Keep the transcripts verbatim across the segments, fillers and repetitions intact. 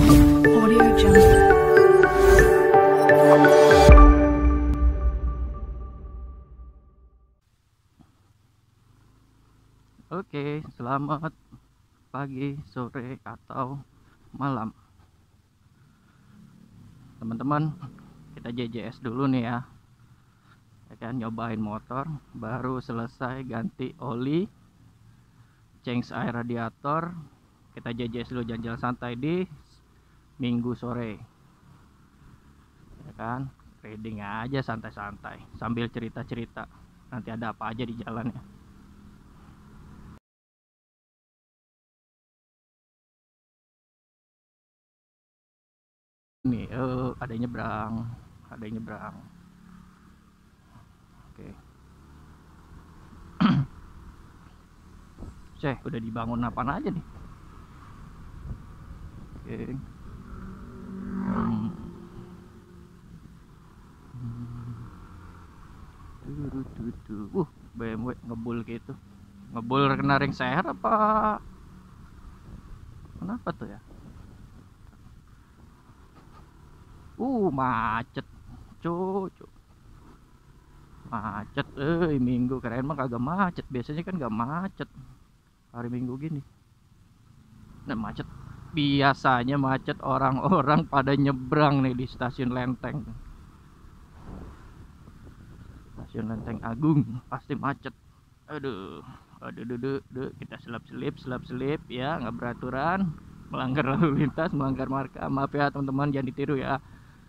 Audio Jungle. Oke, selamat pagi, sore, atau malam teman-teman. Kita J J S dulu nih ya, ya kan, nyobain motor, baru selesai ganti oli, change air radiator. Kita J J S dulu, jalan-jalan santai di Minggu sore, ya kan, reading aja santai-santai sambil cerita-cerita nanti ada apa aja di jalan ya. Nih, oh, ada yang nyebrang, ada yang nyebrang. Oke. Ceh, udah dibangun apaan aja nih? Oke. Hmm. Hmm. Uh, B M W ngebul gitu. Ngebul kena ring seher apa? Kenapa tuh ya? Uh, macet. Cucu. Macet, eh Minggu keren mah kagak macet. Biasanya kan gak macet hari Minggu gini. Nah, macet. Biasanya macet orang-orang pada nyebrang nih di stasiun Lenteng. Stasiun Lenteng Agung pasti macet. Aduh, aduh, aduh, aduh, aduh. Kita selap-selip, selap-selip ya, nggak beraturan, melanggar lalu lintas, melanggar marka. Maaf ya teman-teman, jangan ditiru ya.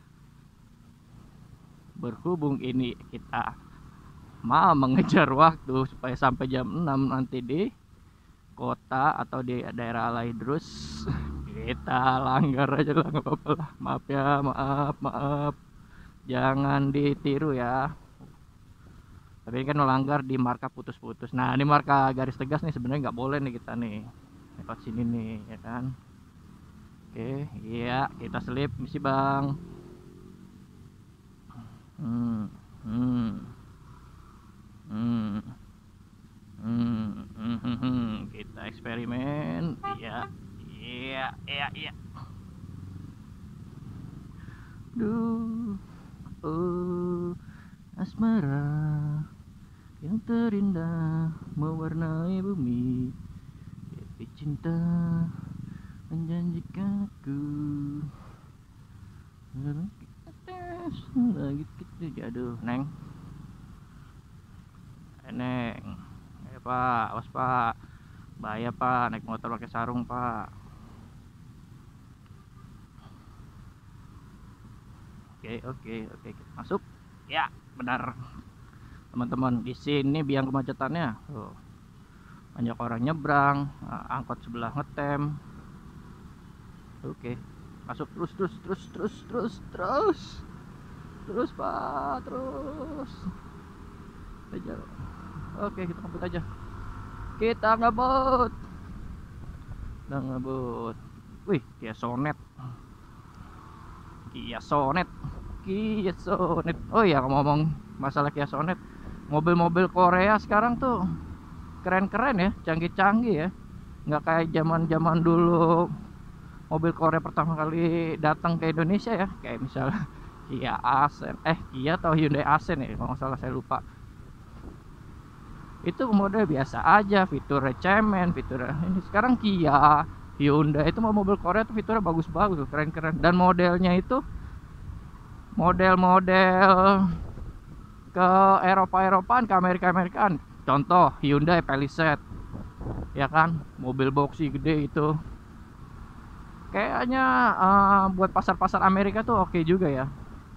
Berhubung ini kita mau mengejar waktu supaya sampai jam enam nanti di kota atau di daerah Alaidrus, kita langgar aja lah, nggak apa-apa lah. Maaf ya, maaf, maaf. Jangan ditiru ya. Tapi kan melanggar di marka putus-putus. Nah, ini marka garis tegas nih, sebenarnya nggak boleh nih kita nih lewat sini nih, ya kan. Oke, iya, kita selip misi bang. Hmm, hmm, hmm, hmm, hmm, hmm, hmm. Kita eksperimen. Iya, iya, iya, iya. Duh, oh, asmara yang terindah mewarnai bumi, tapi cinta menjanjikan aku lagi gitu. Aduh neng, eh, neng, eh pak, awas pak, bahaya pak, naik motor pakai sarung pak. Oke oke oke, masuk ya, benar teman-teman. Di sini biang kemacetannya tuh, banyak orang nyebrang, angkot sebelah ngetem. Oke, masuk terus terus terus terus terus terus terus pak, terus aja. Oke, kita ngebut aja, kita ngebut, kita ngebut. Wih, Kia Sonet, Kia Sonet, Kia Sonet. Oh iya, ngomong masalah Kia Sonet, mobil-mobil Korea sekarang tuh keren-keren ya, canggih-canggih ya, nggak kayak zaman-zaman dulu mobil Korea pertama kali datang ke Indonesia ya, kayak misalnya Kia Asen, eh Kia atau Hyundai Asen ya kalau nggak salah, saya lupa. Itu model biasa aja, fiturnya cemen, fiturnya ini. Sekarang Kia, Hyundai itu mau mobil Korea tuh fiturnya bagus-bagus, keren-keren, dan modelnya itu model-model ke Eropa-Eropaan, ke Amerika-Amerikaan. Contoh Hyundai Palisade, ya kan, mobil boxy gede itu. Kayaknya uh, buat pasar-pasar Amerika tuh oke juga ya,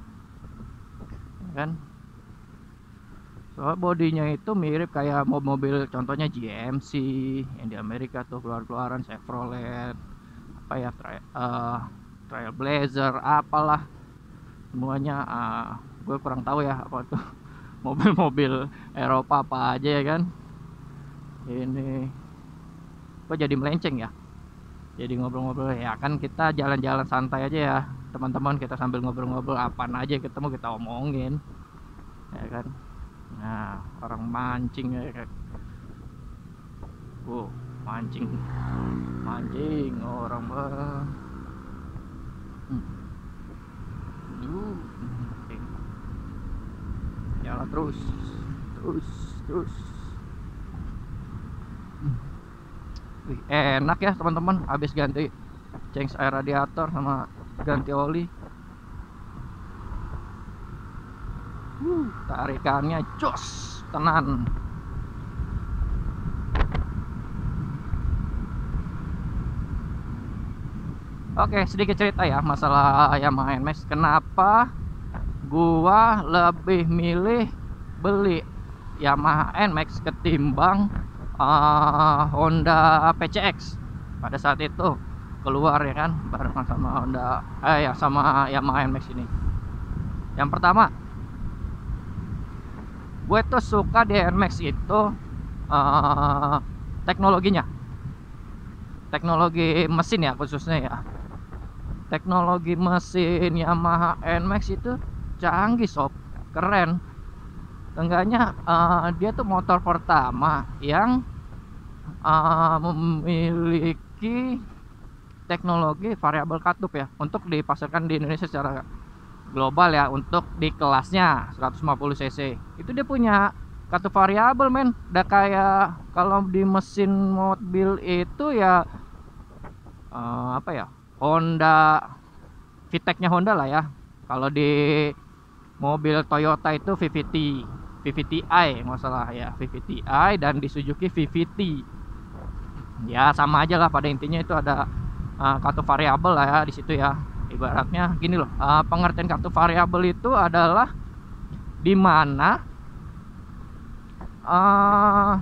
kan. Soal bodinya itu mirip kayak mobil-mobil contohnya G M C yang di Amerika tuh, keluar-keluaran Chevrolet, apa ya, tra uh, Trailblazer, apalah semuanya. Uh, gue kurang tahu ya apa tuh mobil-mobil Eropa apa aja ya kan. Ini kok jadi melenceng ya, jadi ngobrol-ngobrol ya kan. Kita jalan-jalan santai aja ya teman-teman, kita sambil ngobrol-ngobrol, apaan aja ketemu kita omongin, ya kan. Nah, orang mancing ya kan. Wow, mancing mancing orang bang. terus terus terus. Wih, enak ya teman-teman, habis ganti change air radiator sama ganti oli. uh, Tarikannya jos tenan. Oke, sedikit cerita ya masalah Yamaha N Max. Kenapa gua lebih milih beli Yamaha N Max ketimbang uh, Honda P C X pada saat itu keluar ya kan, barengan sama Honda eh ya sama Yamaha N Max ini. Yang pertama, gue tuh suka di N Max itu uh, teknologinya, teknologi mesin ya khususnya ya. Teknologi mesin Yamaha N Max itu canggih sob, keren. Tengganya uh, dia tuh motor pertama yang uh, memiliki teknologi variabel katup ya, untuk dipasarkan di Indonesia secara global ya, untuk di kelasnya seratus lima puluh cc. Itu dia punya katup variabel men. Udah kayak kalau di mesin mobil itu ya uh, apa ya, Honda V TEC nya Honda lah ya. Kalau di mobil Toyota itu V V T, V V T i masalah ya, V V T i, dan di Suzuki V V T. Ya sama aja lah, pada intinya itu ada uh, katup variabel lah ya di situ ya. Ibaratnya gini loh, uh, pengertian katup variabel itu adalah dimana uh,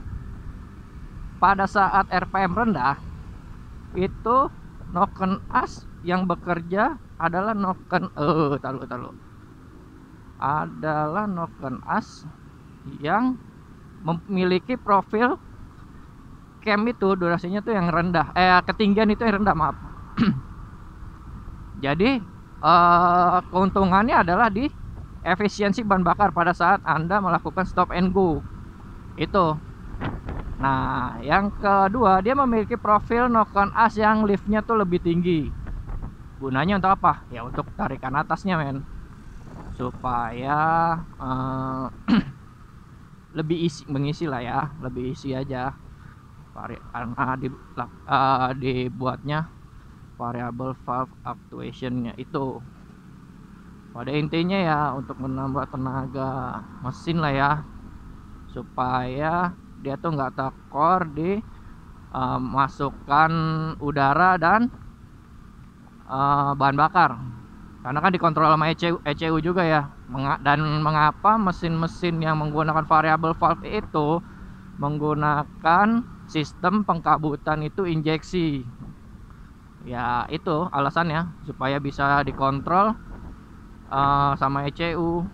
pada saat R P M rendah itu noken as yang bekerja adalah noken eh taruh taruh adalah noken as yang memiliki profil cam itu durasinya tuh yang rendah, eh ketinggian itu yang rendah, maaf. Jadi eh, keuntungannya adalah di efisiensi bahan bakar pada saat Anda melakukan stop and go itu. Nah, yang kedua, dia memiliki profil noken as yang liftnya tuh lebih tinggi. Gunanya untuk apa? Ya untuk tarikan atasnya men, supaya uh, lebih isi, mengisi lah ya, lebih isi aja. Karena di, uh, dibuatnya variable valve actuationnya itu. Pada intinya ya untuk menambah tenaga mesin lah ya, supaya dia tuh nggak tekor di uh, masukkan udara dan uh, bahan bakar, karena kan dikontrol sama E C U, E C U juga ya. Menga dan mengapa mesin-mesin yang menggunakan variable valve itu menggunakan sistem pengkabutan itu injeksi ya, itu alasannya supaya bisa dikontrol uh, sama E C U.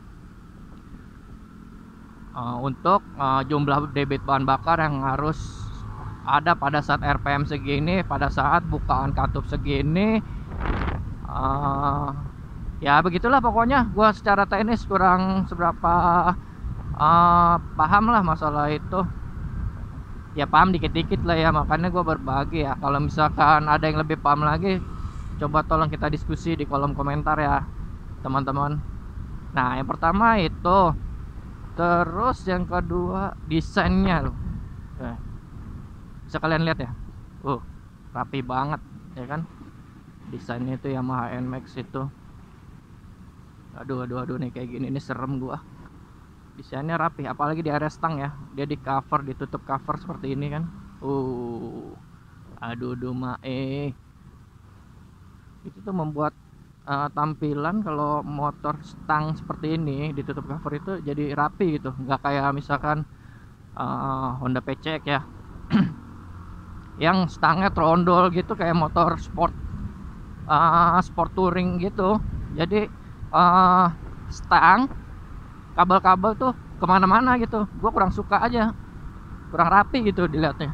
Uh, untuk uh, jumlah debit bahan bakar yang harus ada pada saat R P M segini, pada saat bukaan katup segini. uh, ya begitulah pokoknya. Gua secara teknis kurang seberapa uh, paham lah masalah itu ya, paham dikit-dikit lah ya, makanya gue berbagi ya. Kalau misalkan ada yang lebih paham lagi, coba tolong kita diskusi di kolom komentar ya teman-teman. Nah yang pertama itu. Terus yang kedua, desainnya loh. Eh, bisa kalian lihat ya, uh rapi banget ya kan. Desainnya itu Yamaha N Max itu, aduh aduh aduh nih kayak gini nih serem gua. Desainnya rapi, apalagi di area stang ya, dia di cover, ditutup cover seperti ini kan. Uh aduh aduh mae, itu tuh membuat Uh, tampilan kalau motor stang seperti ini ditutup cover itu jadi rapi gitu, nggak kayak misalkan uh, Honda P C X ya yang stangnya trondol gitu kayak motor sport uh, sport touring gitu. Jadi uh, stang kabel-kabel tuh kemana-mana gitu, gue kurang suka aja, kurang rapi gitu dilihatnya.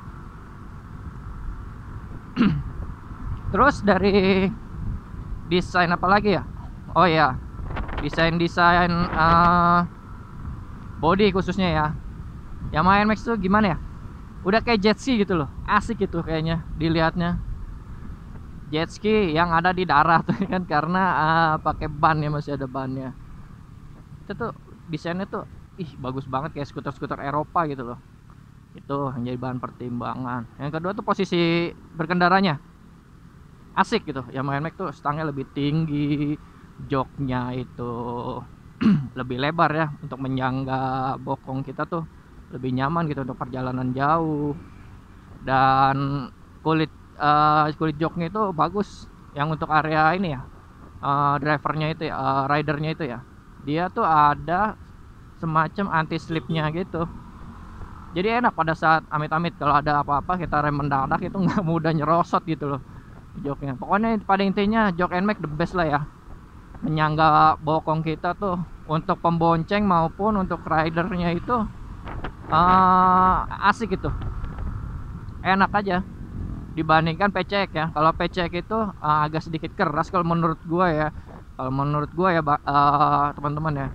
Terus dari desain apa lagi ya? Oh ya, desain-desain uh, body khususnya ya. Yamaha N Max tuh gimana ya? Udah kayak jet ski gitu loh, asik gitu kayaknya dilihatnya. Jet ski yang ada di darat kan, karena uh, pakai ban ya, masih ada bannya. Itu tuh desainnya tuh ih bagus banget kayak skuter-skuter Eropa gitu loh. Itu yang jadi bahan pertimbangan. Yang kedua tuh posisi berkendaranya asik gitu. Yamaha N M A X tuh stangnya lebih tinggi, joknya itu lebih lebar ya untuk menyangga bokong kita tuh lebih nyaman gitu untuk perjalanan jauh. Dan kulit uh, kulit joknya itu bagus yang untuk area ini ya, uh, drivernya itu ya, uh, ridernya itu ya, dia tuh ada semacam anti slipnya gitu. Jadi enak pada saat amit-amit kalau ada apa-apa kita rem mendadak itu nggak mudah nyerosot gitu loh joknya. Pokoknya pada intinya jok N M A X the best lah ya, menyangga bokong kita tuh untuk pembonceng maupun untuk ridernya itu uh, asik gitu, enak aja dibandingkan P C X ya. Kalau P C X itu uh, agak sedikit keras kalau menurut gua ya, kalau menurut gua ya uh, teman-teman ya.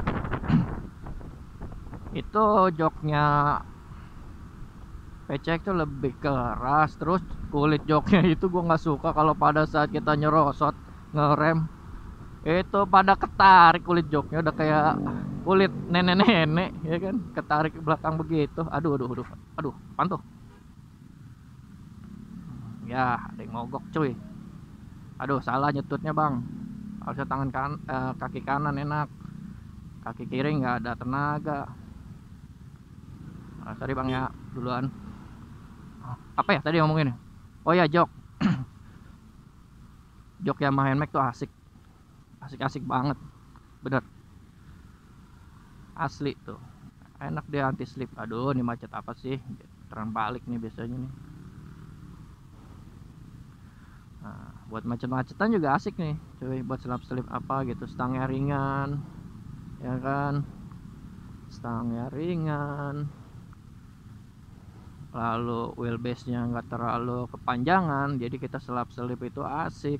Itu joknya P C X tuh lebih keras, terus kulit joknya itu gua nggak suka kalau pada saat kita nyerosot ngerem itu pada ketarik kulit joknya, udah kayak kulit nenek-nenek ya kan, ketarik ke belakang begitu. Aduh aduh aduh aduh apaan tuh ya, ada yang mogok cuy. Aduh salah nyetutnya bang, harusnya tangan kan eh, kaki kanan enak, kaki kiri nggak ada tenaga. Ah, sorry bang ya duluan. Apa ya tadi ngomongin? Oh ya jok. Jok Yamaha N M A X tuh asik, asik-asik banget, bener asli tuh enak dia anti slip. Aduh ini macet apa sih, terang balik nih biasanya nih. Nah, buat macet-macetan juga asik nih cuy, buat selap-selip apa gitu, stangnya ringan ya kan, stangnya ringan, lalu wheelbase nya nggak terlalu kepanjangan, jadi kita selap-selip itu asik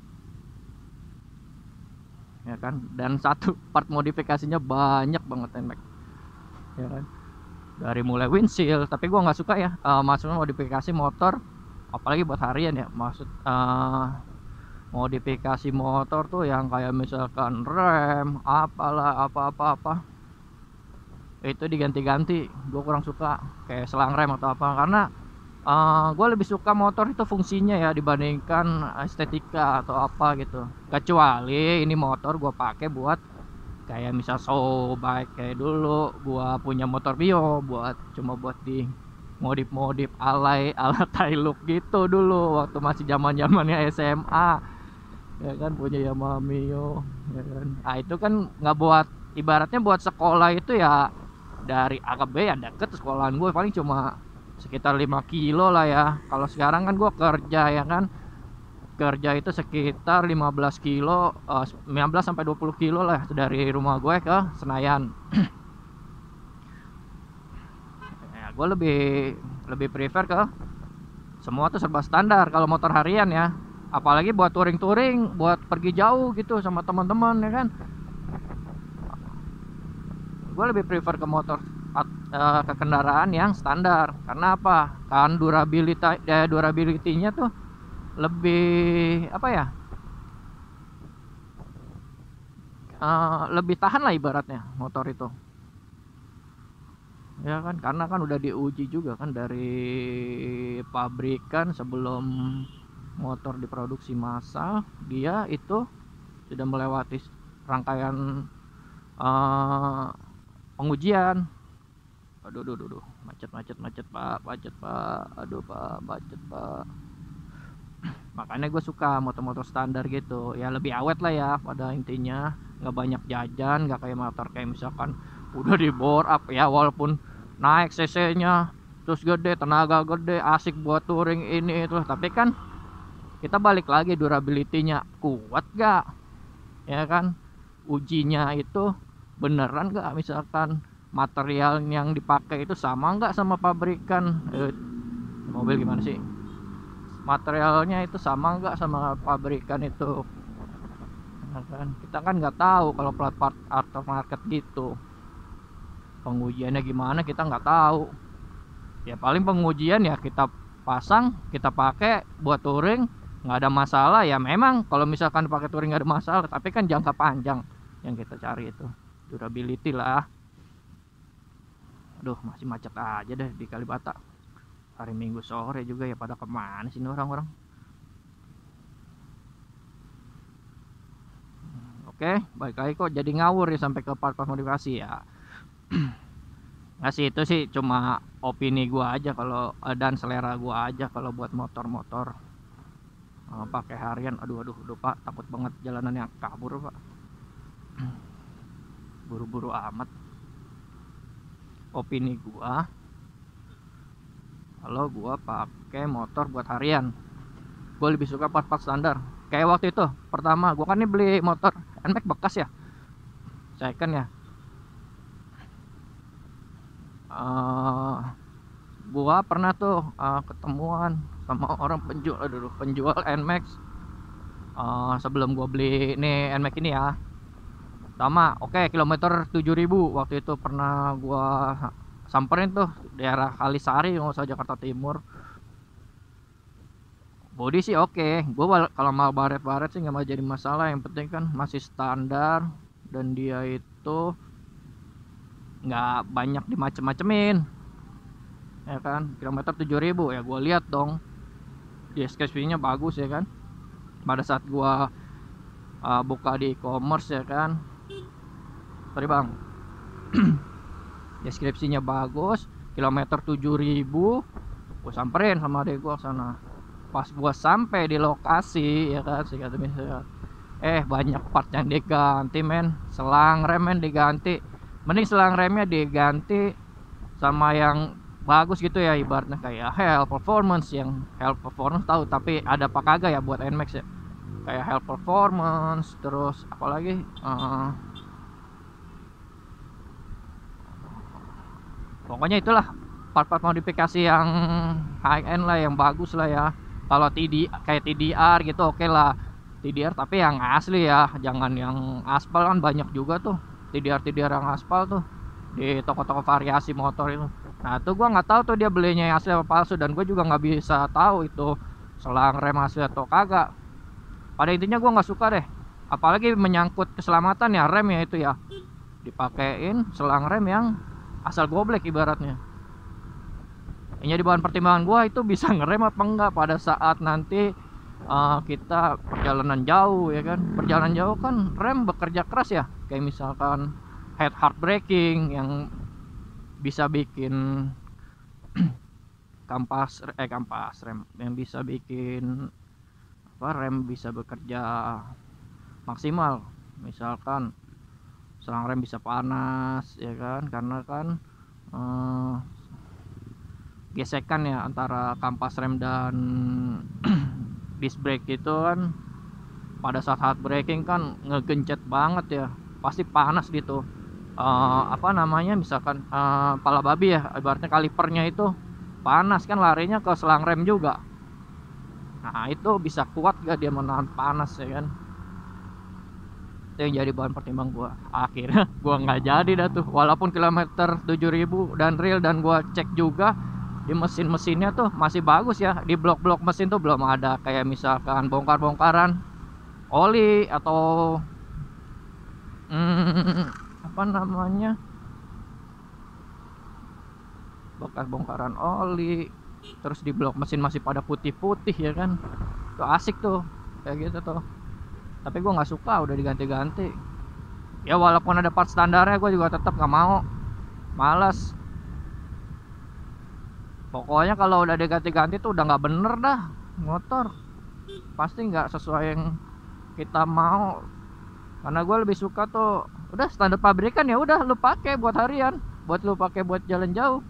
ya kan. Dan satu part modifikasinya banyak banget N M A X ya kan, dari mulai windshield. Tapi gua nggak suka ya uh, maksudnya modifikasi motor apalagi buat harian ya, maksud uh, modifikasi motor tuh yang kayak misalkan rem apalah apa-apa-apa itu diganti-ganti, gue kurang suka kayak selang rem atau apa, karena uh, gue lebih suka motor itu fungsinya ya dibandingkan estetika atau apa gitu. Kecuali ini motor gue pakai buat kayak misal show bike kayak dulu gue punya motor Mio buat cuma buat di modif-modif alay ala Tailuk gitu dulu waktu masih zaman-zamannya S M A ya kan, punya Yamaha Mio ya kan. Ah itu kan nggak buat, ibaratnya buat sekolah itu ya, dari A ke B ya deket sekolahan gue, paling cuma sekitar lima kilo lah ya. Kalau sekarang kan gue kerja ya kan, kerja itu sekitar lima belas kilo, uh, lima belas sampai dua puluh kilo lah dari rumah gue ke Senayan. Ya, gue lebih lebih prefer ke semua tuh serba standar kalau motor harian ya, apalagi buat touring-touring, buat pergi jauh gitu sama teman-teman ya kan. Gue lebih prefer ke motor uh, ke kendaraan yang standar. Karena apa? Kan durability eh, durability-nya tuh lebih apa ya, uh, lebih tahan lah ibaratnya motor itu ya kan, karena kan udah diuji juga kan dari pabrikan sebelum motor diproduksi massal, dia itu sudah melewati rangkaian uh, pengujian. Aduh aduh aduh macet macet macet pak, macet pak, aduh pak, macet pak. Makanya gue suka motor-motor standar gitu ya, lebih awet lah ya pada intinya, nggak banyak jajan, nggak kayak motor kayak misalkan udah di bore up ya, walaupun naik cc nya terus gede, tenaga gede, asik buat touring ini itu, tapi kan kita balik lagi durability-nya kuat gak ya kan, ujinya itu beneran gak, misalkan material yang dipakai itu sama nggak sama pabrikan. eh, mobil gimana sih, materialnya itu sama nggak sama pabrikan itu ya kan. Kita kan nggak tahu kalau plat part aftermarket gitu pengujiannya gimana, kita nggak tahu ya. Paling pengujian ya kita pasang, kita pakai buat touring nggak ada masalah ya. Memang kalau misalkan pakai touring nggak ada masalah, tapi kan jangka panjang yang kita cari itu durability lah. Aduh, masih macet aja deh di Kalibata. Hari Minggu sore juga ya, pada kemana sih orang-orang? Oke, baik lagi kok jadi ngawur ya sampai ke part-part modifikasi ya. Nggak sih, itu sih cuma opini gua aja kalau dan selera gua aja kalau buat motor-motor uh, pakai harian. Aduh aduh aduh Pak, takut banget jalanannya kabur Pak. Buru-buru amat. Opini gua, kalau gua pakai motor buat harian, gua lebih suka part-part standar. Kayak waktu itu pertama gua kan nih beli motor N M A X bekas ya, second ya. Uh, gua pernah tuh uh, ketemuan sama orang penjual, aduh penjual N M A X uh, sebelum gua beli nih N M A X ini ya. Pertama, oke okay, kilometer tujuh ribu waktu itu pernah gua samperin tuh daerah Kalisari, nggak usah Jakarta Timur. Body sih oke, okay. Gua kalau mau baret-baret sih nggak mau jadi masalah, yang penting kan masih standar dan dia itu nggak banyak dimacem-macemin ya kan. Kilometer tujuh ribu ya, gue lihat dong deskripsinya bagus ya kan. Pada saat gue uh, buka di e-commerce ya kan, sorry bang, deskripsinya bagus, kilometer tujuh ribu. Gue samperin sama adek gue sana. Pas gue sampai di lokasi ya kan, sih kata misalnya, eh banyak part yang diganti men, selang rem men diganti. Mending selang remnya diganti sama yang bagus gitu ya, ibaratnya kayak Health Performance. Yang Health Performance tahu, tapi ada apa kagak ya buat N M A X ya, kayak Health Performance, terus apalagi uh, pokoknya itulah part-part modifikasi yang high end lah, yang bagus lah ya. Kalau T D kayak T D R gitu oke okay lah, T D R tapi yang asli ya, jangan yang aspal kan banyak juga tuh T D R T D R yang aspal tuh di toko-toko variasi motor itu. Nah tuh gua nggak tahu tuh dia belinya yang asli apa palsu, dan gue juga nggak bisa tahu itu selang rem asli atau kagak. Pada intinya gua nggak suka deh, apalagi menyangkut keselamatan ya, rem ya itu ya dipakein selang rem yang asal goblek ibaratnya. Ini jadi bahan pertimbangan gua, itu bisa ngerem apa enggak pada saat nanti Uh, kita perjalanan jauh ya kan. Perjalanan jauh kan rem bekerja keras ya, kayak misalkan head hard braking yang bisa bikin kampas eh kampas rem yang bisa bikin apa, rem bisa bekerja maksimal. Misalkan selang rem bisa panas ya kan, karena kan uh, gesekan ya antara kampas rem dan disc brake itu kan pada saat hard braking kan ngegencet banget ya, pasti panas gitu. Uh, apa namanya, misalkan uh, pala babi ya, ibaratnya kalipernya itu panas kan, larinya ke selang rem juga. Nah itu bisa kuat gak dia menahan panas ya kan. Itu yang jadi bahan pertimbang gua. Akhirnya gua nggak jadi dah tuh, walaupun kilometer tujuh ribu dan real, dan gua cek juga di mesin-mesinnya tuh masih bagus ya. Di blok-blok mesin tuh belum ada kayak misalkan bongkar-bongkaran oli atau hmm, apa namanya, bekas bongkaran oli. Terus di blok mesin masih pada putih-putih ya kan, tuh asik tuh kayak gitu tuh. Tapi gue nggak suka udah diganti-ganti ya, walaupun ada part standarnya gue juga tetap nggak mau, malas. Pokoknya kalau udah diganti-ganti tuh udah nggak bener dah motor, pasti nggak sesuai yang kita mau. Karena gue lebih suka tuh udah standar pabrikan, ya udah lu pakai buat harian, buat lu pakai buat jalan jauh,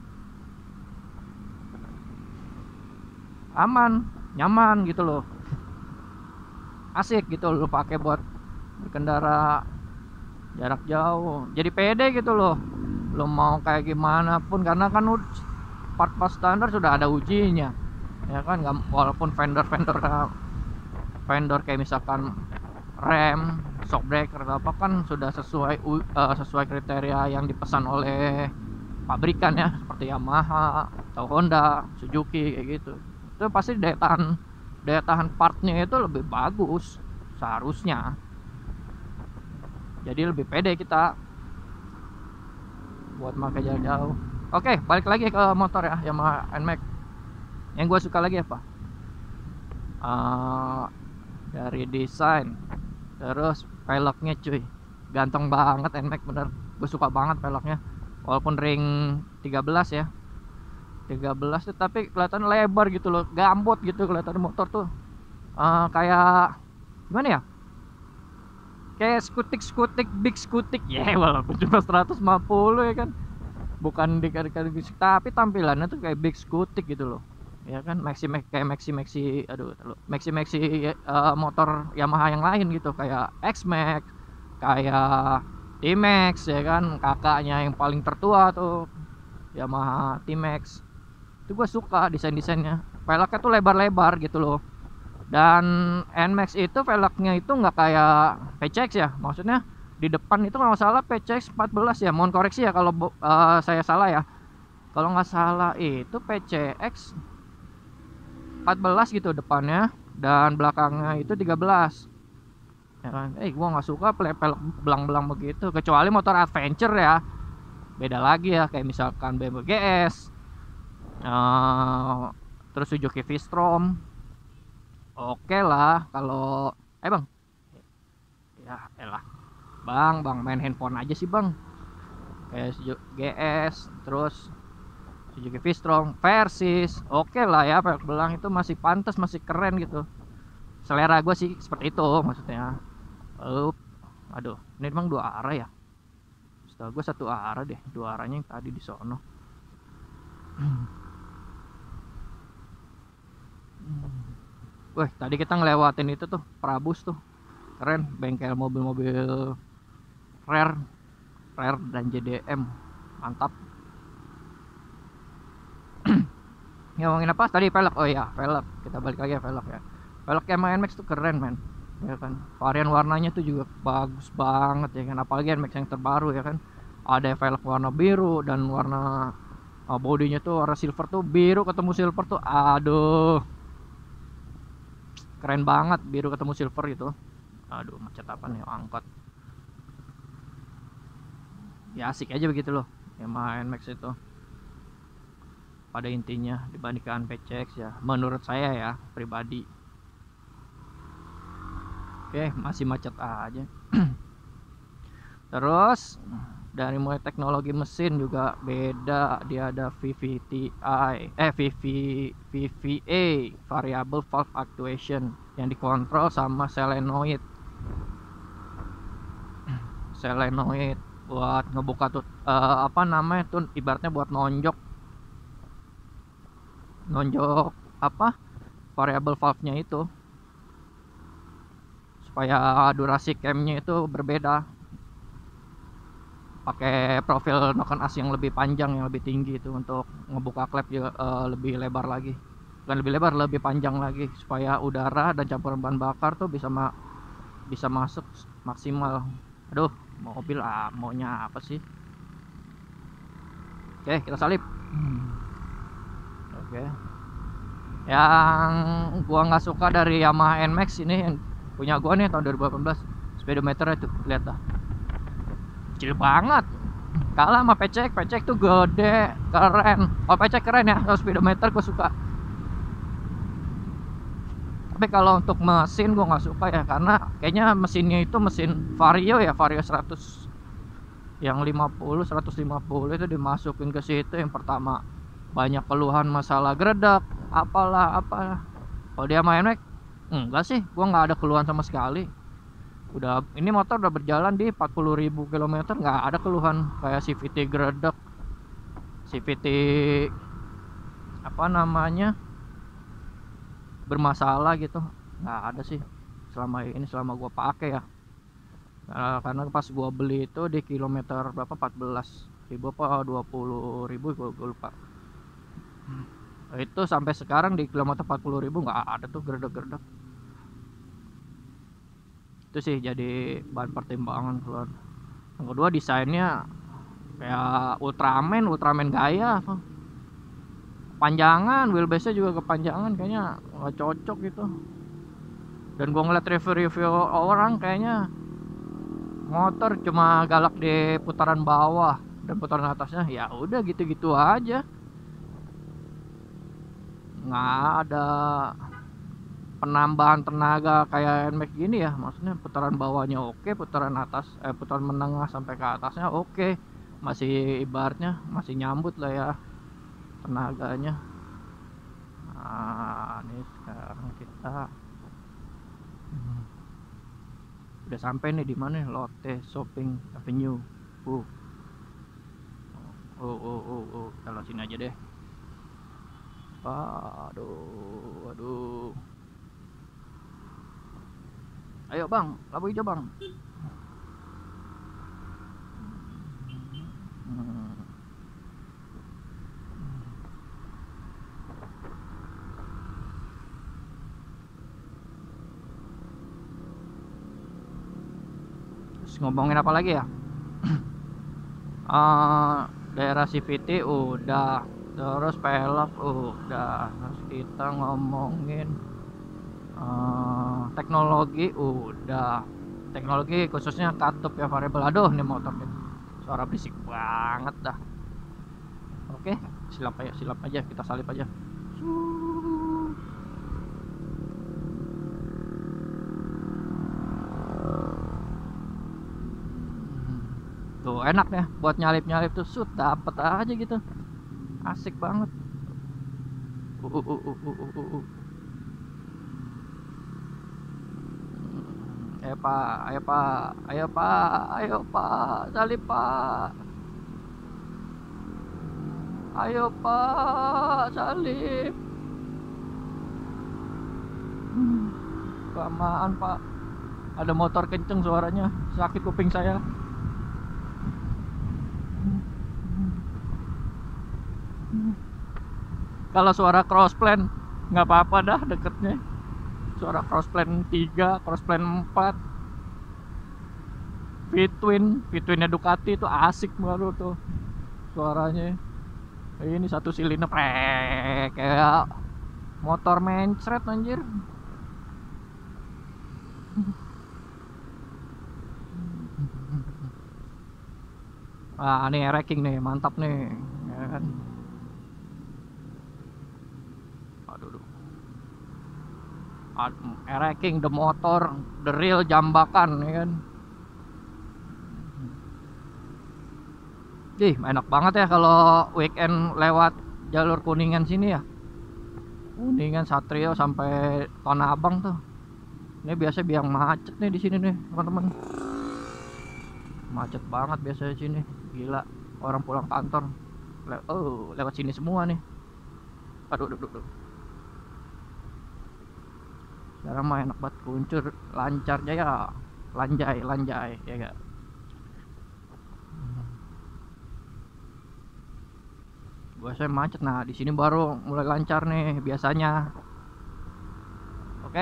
aman, nyaman gitu loh, asik gitu lu pakai buat berkendara jarak jauh, jadi pede gitu loh. Lu mau kayak gimana pun, karena kan part-part standar sudah ada ujinya ya kan. Gak, walaupun vendor-vendor vendor kayak misalkan rem, shock breaker atau apa kan sudah sesuai uh, sesuai kriteria yang dipesan oleh pabrikan ya, seperti Yamaha atau Honda, Suzuki kayak gitu. Itu pasti daya tahan daya tahan partnya itu lebih bagus seharusnya, jadi lebih pede kita. buat pakai jarak jauh. Oke, balik lagi ke motor ya, Yamaha N Max. Yang gue suka lagi apa? Uh, dari desain, terus velgnya cuy, ganteng banget N Max bener. Gue suka banget velgnya, walaupun ring tiga belas ya, tiga belas tuh tapi kelihatan lebar gitu loh, gambot gitu kelihatan motor tuh. Uh, kayak gimana ya, kayak skutik-skutik, big skutik ya, yeah, walaupun cuma seratus lima puluh ya kan, bukan dikali-kali bisik, tapi tampilannya tuh kayak big skutik gitu loh ya kan. Maxi Max, kayak Maxi Maxi aduh Maxi Maxi uh, motor Yamaha yang lain gitu, kayak X-Max, kayak T-Max ya kan, kakaknya yang paling tertua tuh Yamaha T-Max. Itu gue suka desain-desainnya, velgnya tuh lebar-lebar gitu loh. Dan N Max itu velgnya itu nggak kayak P C X ya, maksudnya di depan itu nggak salah P C X empat belas ya, mohon koreksi ya kalau uh, saya salah ya. Kalau nggak salah itu P C X empat belas gitu depannya, dan belakangnya itu tiga belas ya kan. Eh gua nggak suka velg belang-belang begitu, kecuali motor adventure ya, beda lagi ya, kayak misalkan B M W G S, uh, terus Suzuki V-Strom. Oke lah kalau eh bang, ya elah bang, bang main handphone aja sih bang, kayak G S, terus Suzuki V-Strom, Versys, oke lah ya, velg belang itu masih pantas, masih keren gitu. Selera gue sih seperti itu maksudnya. Lalu, aduh, ini emang dua arah ya? Setahu gue satu arah deh, dua arahnya yang tadi di sono. Wah, tadi kita ngelewatin itu tuh, Prabus tuh. Keren, bengkel mobil-mobil rare, rare dan J D M. Mantap. Ngomongin apa tadi? Velg. Oh iya, velg. Kita balik lagi ya velg ya. Velg Yamaha N Max tuh keren, men. Ya kan. Varian warnanya tuh juga bagus banget ya kan. Apalagi N Max yang terbaru ya kan. Ada velg warna biru dan warna uh, bodinya tuh warna silver tuh, biru ketemu silver tuh. Aduh. Keren banget biru ketemu silver itu. Aduh, macet apa nih angkot. Ya asik aja begitu loh Yamaha N Max itu. Pada intinya dibandingkan P C X ya, menurut saya ya pribadi. Oke, masih macet aja. Terus dari mulai teknologi mesin juga beda. Dia ada V V T I eh V V V V A, variable valve actuation, yang dikontrol sama solenoid. Solenoid buat ngebuka tuh uh, apa namanya tuh, ibaratnya buat nonjok nonjok apa variable valve-nya itu, supaya durasi camnya itu berbeda, pakai profil noken as yang lebih panjang, yang lebih tinggi itu, untuk ngebuka klep juga uh, lebih lebar lagi, bukan lebih lebar, lebih panjang lagi, supaya udara dan campuran bahan bakar tuh bisa ma bisa masuk maksimal. Aduh, mobil ah, maunya apa sih? Oke, kita salip. Oke. Yang gua nggak suka dari Yamaha N Max ini, yang punya gua nih tahun dua ribu delapan belas, speedometer itu lihat dah, kecil banget, kalah sama P C X. P C X tuh gede, keren. Oh, P C X keren ya, kalau speedometer gua suka. Tapi kalau untuk mesin gua nggak suka ya, karena kayaknya mesinnya itu mesin Vario ya, Vario seratus yang lima puluh, seratus lima puluh itu dimasukin ke situ. Yang pertama banyak keluhan masalah gredak, apalah apalah. Kalau dia main N Max enggak sih, gua nggak ada keluhan sama sekali. Udah, ini motor udah berjalan di empat puluh ribu kilometer, nggak ada keluhan kayak C V T gredak, C V T apa namanya bermasalah gitu, nggak ada sih selama ini, selama gua pakai ya. Nah, karena pas gua beli itu di kilometer berapa, empat belas ribu apa dua puluh ribu, gua, gua lupa. Itu sampai sekarang di kilometer empat puluh ribu nggak ada tuh gerdek-gerdek. Itu sih jadi bahan pertimbangan keluar. Yang kedua, desainnya kayak Ultraman, Ultraman gaya, panjangan, wheelbase-nya juga kepanjangan, kayaknya nggak cocok gitu. Dan gua ngeliat review-review orang, kayaknya motor cuma galak di putaran bawah, dan putaran atasnya ya udah gitu-gitu aja, nggak ada penambahan tenaga kayak Nmax gini ya. Maksudnya putaran bawahnya oke, putaran atas eh putaran menengah sampai ke atasnya oke, masih ibaratnya masih nyambut lah ya tenaganya. Nah ini sekarang kita hmm, udah sampai nih di mana, Lotte Shopping Avenue. uh oh oh oh oh kita lewat sini aja deh. Aduh aduh, ayo bang, lampu hijau bang. hmm. Terus ngomongin apa lagi ya? uh, daerah C V T udah, terus pelak udah, terus kita ngomongin uh, teknologi udah, teknologi khususnya katup ya variabel. Aduh ini motor nih suara berisik banget dah. Oke silap aja, silap aja, kita salip aja. Tuh enak ya buat nyalip-nyalip tuh, sud dapet aja gitu, asik banget. uh, uh, uh, uh, uh, uh, uh. Ayo pak, ayo pak, ayo pak, ayo pak, salip pak, ayo pak, salip. hmm. Kelamaan pak, ada motor kenceng suaranya, sakit kuping saya. Kalau suara crossplan nggak apa-apa dah deketnya. Suara crossplan tiga, crossplan empat, Fitwin, Fitwinnya Ducati itu asik baru tuh suaranya. Ini satu silinder prek kayak motor mencret anjir. Ah nih racking nih, mantap nih ya kan. Racking the motor, the real jambakan ya kan. Ih enak banget ya kalau weekend lewat jalur Kuningan sini ya. Kuningan, Satrio sampai Tanah Abang tuh. Ini biasa biang macet nih di sini nih teman-teman. Macet banget biasanya sini, gila. Orang pulang kantor Le oh lewat sini semua nih. Aduh aduh aduh. Sekarang mah enak banget, kuncur lancar jaya, lanjai lanjai ya gak. Biasanya macet, nah di sini baru mulai lancar nih biasanya. Oke.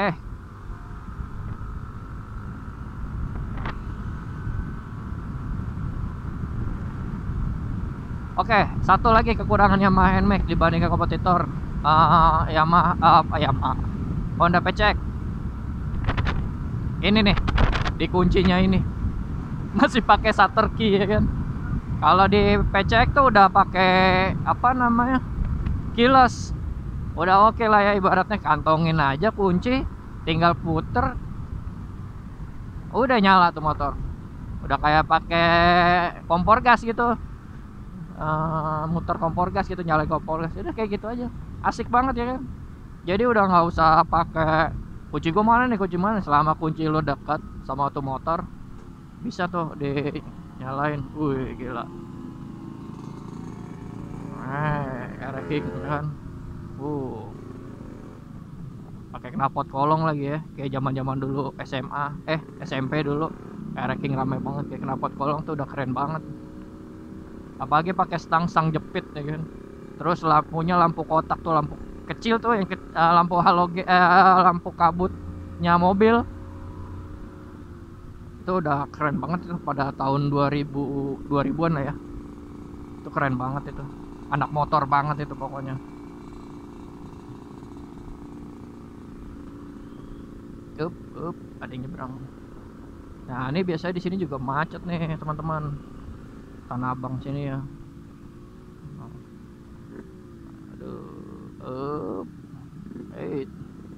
Oke, satu lagi kekurangan Yamaha Nmax dibandingkan kompetitor uh, Yamaha uh, Yamaha Honda P C X. Ini nih di kuncinya ini masih pakai shutter key ya kan. Kalau di P C X tuh udah pakai apa namanya, keyless. Udah oke okay lah ya, ibaratnya kantongin aja kunci, tinggal puter, udah nyala tuh motor. Udah kayak pakai kompor gas gitu, uh, muter kompor gas gitu, nyalain kompor gas, udah kayak gitu aja, asik banget ya kan. Jadi udah nggak usah pakai kunci gua mana nih, kunci mana. Selama kunci lo dekat sama auto motor bisa tuh dinyalain. Wih gila. Eh, racking kan. Uh. Pakai knalpot kolong lagi ya, kayak zaman-zaman dulu S M A, eh S M P dulu. Racking rame banget, kayak knalpot kolong tuh udah keren banget. Apalagi pakai stang-stang jepit ya kan. Terus lampunya lampu kotak tuh, lampu kecil tuh yang ke, uh, lampu halogen, uh, lampu kabutnya mobil. Itu udah keren banget itu pada tahun dua ribu dua ribuan lah ya. Itu keren banget itu. Anak motor banget itu pokoknya. Up, up, ada yang nyebrang. Nah, ini biasanya di sini juga macet nih, teman-teman. Tanah Abang sini ya. Aduh, up, eight.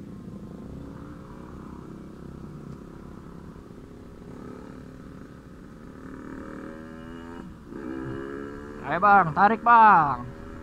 Ayo bang, tarik bang.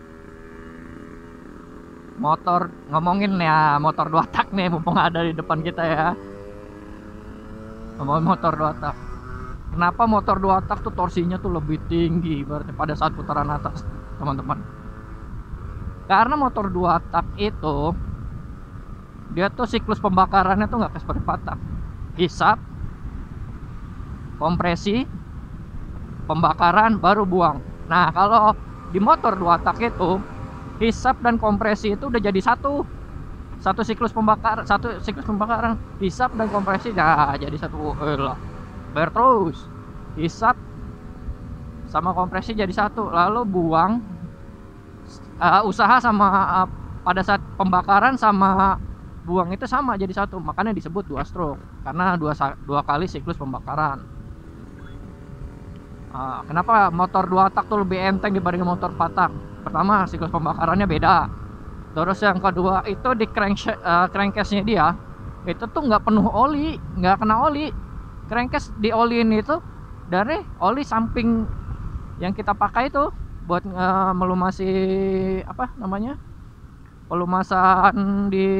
Motor, ngomongin ya motor dua tak nih, mumpung ada di depan kita ya. Ngomongin motor dua tak. Kenapa motor dua tak tuh torsinya tuh lebih tinggi berarti pada saat putaran atas, teman-teman? Karena motor dua tak itu dia tuh siklus pembakarannya tuh nggak kayak seperti empat tak. Hisap, kompresi, pembakaran, baru buang. Nah, kalau di motor dua tak itu hisap dan kompresi itu udah jadi satu. Satu siklus pembakaran, satu siklus pembakaran, hisap dan kompresi ya jadi satu. Elah. Bayar terus. Hisap sama kompresi jadi satu, lalu buang. Uh, usaha sama uh, pada saat pembakaran sama buang itu sama jadi satu, makanya disebut dua stroke karena dua dua kali siklus pembakaran. Uh, kenapa motor dua tak tuh lebih enteng dibanding motor empat tak? Pertama, siklus pembakarannya beda. Terus yang kedua itu di crank uh, crankcase-nya dia itu tuh nggak penuh oli, nggak kena oli. Crankcase dioliin itu dari oli samping yang kita pakai itu buat uh, melumasi apa namanya, pelumasan di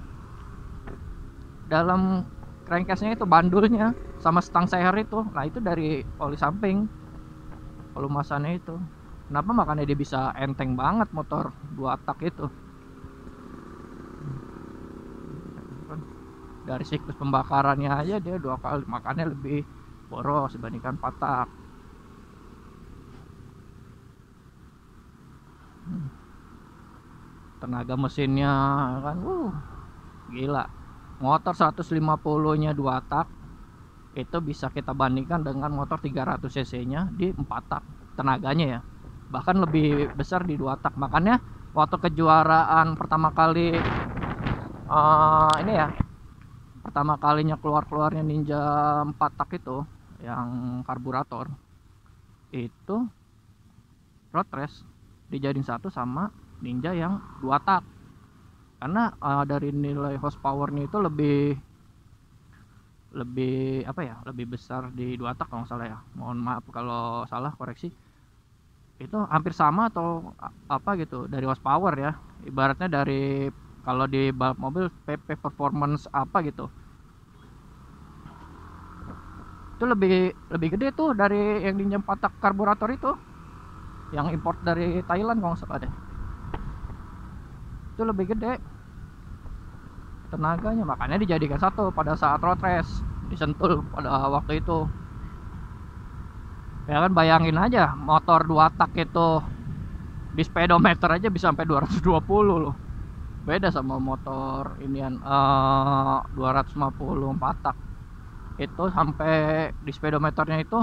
dalam crankcase-nya itu, bandulnya sama stang seher itu. Nah itu dari oli samping pelumasannya itu. Kenapa makanya dia bisa enteng banget motor dua tak itu? Dari siklus pembakarannya aja dia dua kali, makanya lebih boros dibandingkan empat tak. Tenaga mesinnya kan uh gila. Motor seratus lima puluh nya dua tak itu bisa kita bandingkan dengan motor tiga ratus cc nya di empat tak tenaganya ya, bahkan lebih besar di dua tak. Makanya waktu kejuaraan pertama kali uh, ini ya pertama kalinya keluar-keluarnya Ninja empat tak itu yang karburator itu road race dijadiin satu sama Ninja yang dua tak karena uh, dari nilai horsepowernya itu lebih lebih apa ya, lebih besar di dua tak kalau nggak salah ya. Mohon maaf kalau salah, koreksi. Itu hampir sama atau apa gitu dari horsepower ya, ibaratnya dari kalau di balap mobil P P performance apa gitu, itu lebih lebih gede tuh dari yang Ninja empat tak karburator itu yang import dari Thailand kalau nggak salah deh. Itu lebih gede tenaganya, makanya dijadikan satu pada saat road race disentul pada waktu itu. Ya kan bayangin aja motor dua tak itu di speedometer aja bisa sampai dua ratus dua puluh loh. Beda sama motor inian uh, dua ratus lima puluh empat tak. Itu sampai di speedometernya itu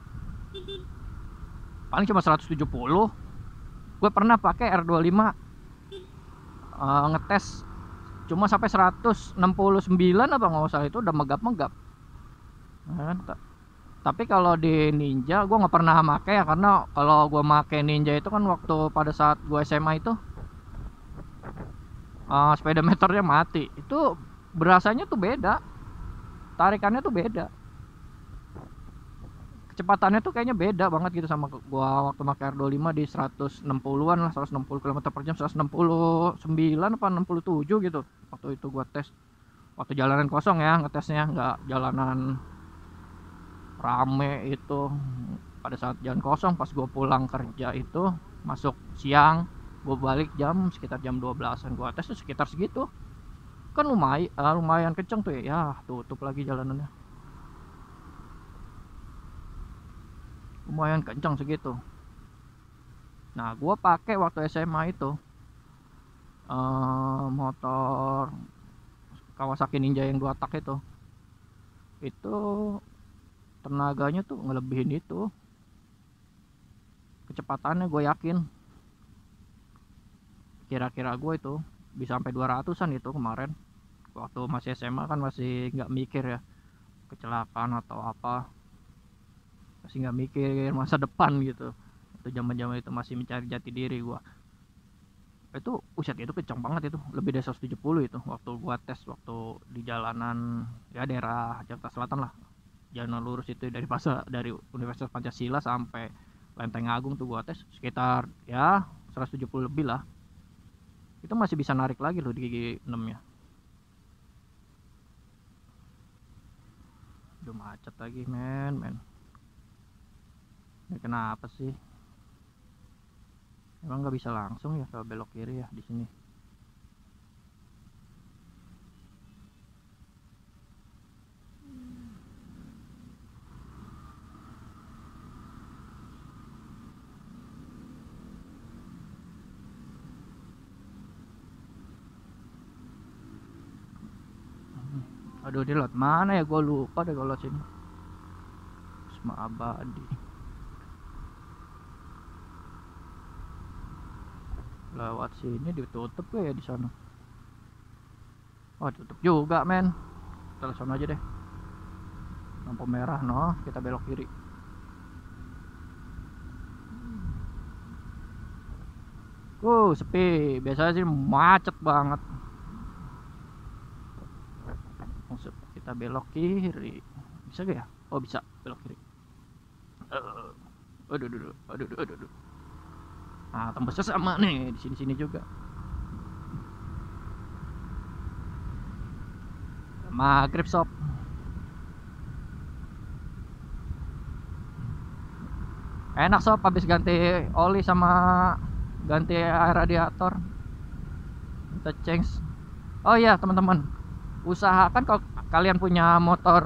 paling cuma seratus tujuh puluh. Gue pernah pakai R dua puluh lima uh, ngetes cuma sampai seratus enam puluh sembilan apa nggak usah, itu udah megap-megap. Nah, tapi kalau di Ninja gue nggak pernah pakai ya, karena kalau gue pakai Ninja itu kan waktu pada saat gue S M A itu uh, speedometernya mati. Itu berasanya tuh beda, tarikannya tuh beda, kecepatannya tuh kayaknya beda banget gitu sama gua waktu pakai R dua puluh lima di seratus enam puluhan lah, seratus enam puluh kilometer per jam, seratus enam puluh sembilan apa enam puluh tujuh gitu waktu itu gua tes. Waktu jalanan kosong ya ngetesnya, nggak jalanan rame itu. Pada saat jalan kosong pas gua pulang kerja itu masuk siang, gua balik jam sekitar jam dua belasan, gua tes tuh sekitar segitu. Kan lumayan uh, lumayan kenceng tuh ya. Ya tutup lagi jalanannya, lumayan kencang segitu. Nah gue pakai waktu S M A itu uh, motor Kawasaki Ninja yang dua tak itu itu tenaganya tuh ngelebihin itu, kecepatannya gue yakin kira-kira gue itu bisa sampai dua ratusan itu kemarin. Waktu masih S M A kan masih nggak mikir ya kecelakaan atau apa, masih nggak mikir masa depan gitu. Itu zaman-zaman itu masih mencari jati diri gua. Itu uset itu kencang banget itu, lebih dari seratus tujuh puluh itu waktu gua tes waktu di jalanan ya daerah Jakarta Selatan lah. Jalan lurus itu dari pasar dari Universitas Pancasila sampai Lenteng Agung tuh gua tes sekitar ya seratus tujuh puluh lebih lah. Itu masih bisa narik lagi loh di gigi enam nya. Udah macet lagi men men. Ini kenapa sih? Emang nggak bisa langsung ya kalau belok kiri ya di sini? Aduh, di lot mana ya? Gue lupa deh kalau sini. Wisma Abadi. Lewat sini ditutup ya di sana. Oh, tutup juga men. Kita sana aja deh. Lampu merah, no, kita belok kiri. Uh, sepi. Biasanya sih macet banget. Maksud kita belok kiri. Bisa gak ya? Oh, bisa belok kiri. Uh, aduh, aduh, aduh, aduh, aduh, aduh. Nah, tembusnya sama nih di sini-sini juga. Maghrib sob. Enak sob habis ganti oli sama ganti air radiator. Kita change. Oh iya teman-teman, usahakan kalau kalian punya motor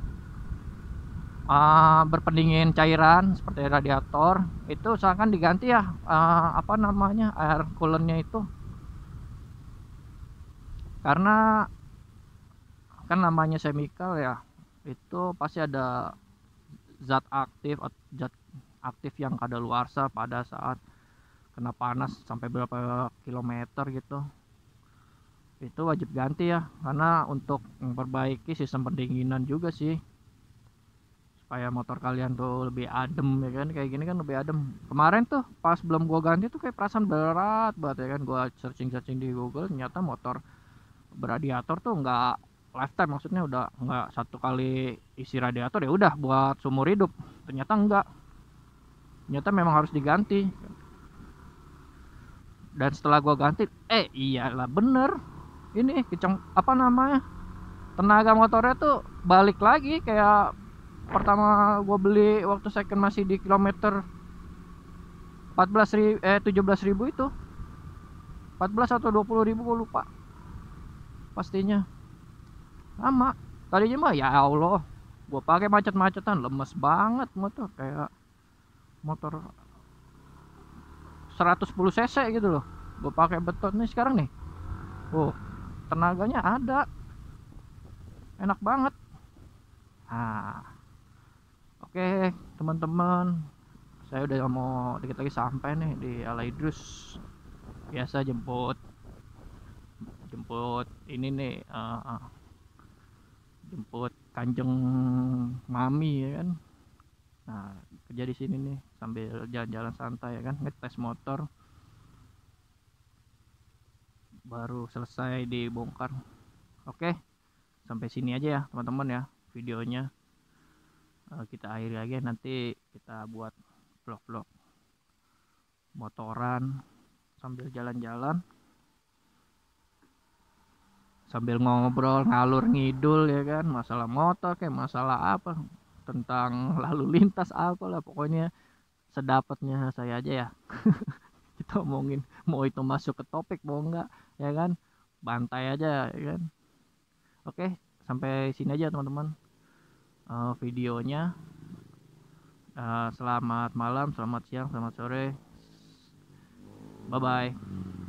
uh, berpendingin cairan seperti radiator, itu usahakan diganti ya uh, apa namanya air coolernya itu, karena kan namanya chemical ya, itu pasti ada zat aktif zat aktif yang kadaluarsa pada saat kena panas sampai berapa kilometer gitu. Itu wajib ganti ya, karena untuk memperbaiki sistem pendinginan juga sih, supaya motor kalian tuh lebih adem ya kan. Kayak gini kan lebih adem. Kemarin tuh pas belum gua ganti tuh kayak perasaan berat banget ya kan. Gua searching-searching di Google, ternyata motor beradiator tuh nggak lifetime, maksudnya udah nggak satu kali isi radiator ya udah buat seumur hidup. Ternyata enggak, ternyata memang harus diganti. Dan setelah gua ganti, eh iyalah bener, ini kencang apa namanya, tenaga motornya tuh balik lagi kayak pertama gua beli waktu second masih di kilometer empat belas ribu eh tujuh belas ribu itu, empat belas atau dua puluh ribu gua lupa pastinya. Sama tadinya mah ya Allah, gua pakai macet-macetan lemes banget motor, kayak motor seratus sepuluh cc gitu loh. Gua pakai beton nih sekarang nih, oh tenaganya ada, enak banget. Nah, oke teman-teman, saya udah mau dikit lagi sampai nih di Alaidrus. Biasa jemput jemput ini nih uh, uh, jemput kanjeng mami ya kan. Nah, kerja di sini nih sambil jalan-jalan santai ya kan, ngetes motor. Baru selesai dibongkar. Oke, sampai sini aja ya teman-teman ya videonya. Uh, kita akhiri lagi, nanti kita buat vlog-vlog motoran sambil jalan-jalan, sambil ngobrol ngalur ngidul ya kan, masalah motor kayak masalah apa, tentang lalu lintas apalah, pokoknya sedapatnya saya aja ya. Kita omongin, mau itu masuk ke topik mau enggak ya kan, bantai aja ya kan. Oke, sampai sini aja teman-teman uh, videonya. Uh, selamat malam, selamat siang, selamat sore, bye bye.